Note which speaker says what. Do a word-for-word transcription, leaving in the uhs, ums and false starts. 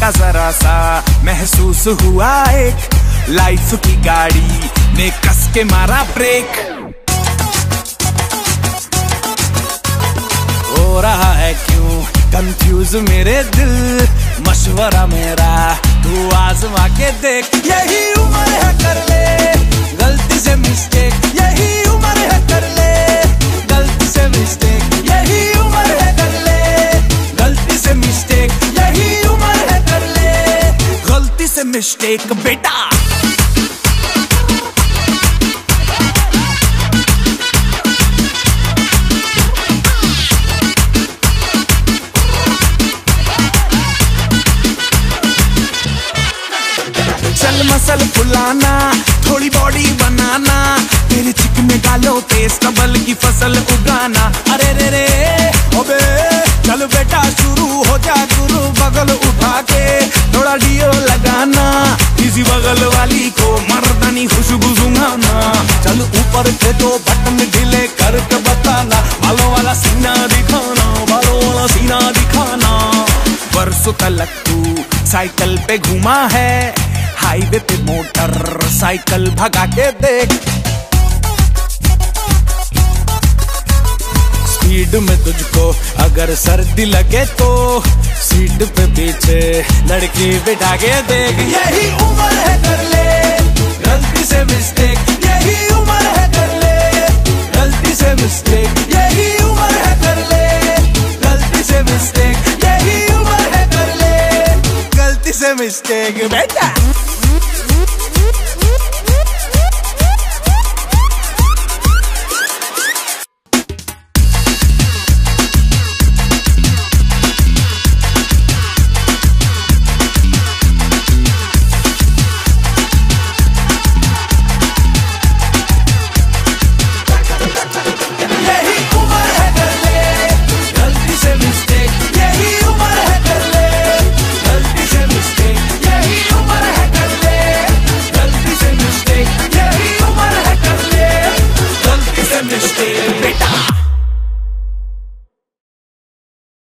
Speaker 1: किया जरा सा महसूस हुआ एक लाइफ की गाड़ी ने कस के मारा ब्रेक। हो रहा है क्यों कंफ्यूज मेरे दिल, मशवरा मेरा तू आजमा के देख। यही उम्र है कर ले गलती से मिस्टेक, यही उम्र है कर ले गलती से मिस्टेक, यही उम्र है कर ले गलती से मिस्टेक, यही उम्र है कर ले गलती से मिस्टेक बेटा। चल मसल फुलाना थोड़ी बॉडी बनाना, तेरे चिकने गालों पे स्टबल की फसल उगाना। अरे रे रे अबे चल बेटा शुरू हो जा गुरु, बगल उठा के थोड़ा डियो लगाना, किसी बगल वाली को मर्दानी खुशबू सुंघाना। चल ऊपर के दो बटन ढीले करके बताना, बालों वाला सीना दिखाना, बालों वाला सीना दिखाना। बरसों तलक तू साइकिल पे घूमा है, हाईवे पे मोटर साइकिल भगा के देख। स्पीड में तुझको अगर सर्दी लगे तो सीट पे पीछे लड़की बिठा के देख। यही उम्र है कर ले गलती से मिस्टेक, यही उम्र है कर ले गलती से मिस्टेक, यही उम्र है कर ले गलती से मिस्टेक, यही उम्र है कर ले गलती से मिस्टेक बेटा।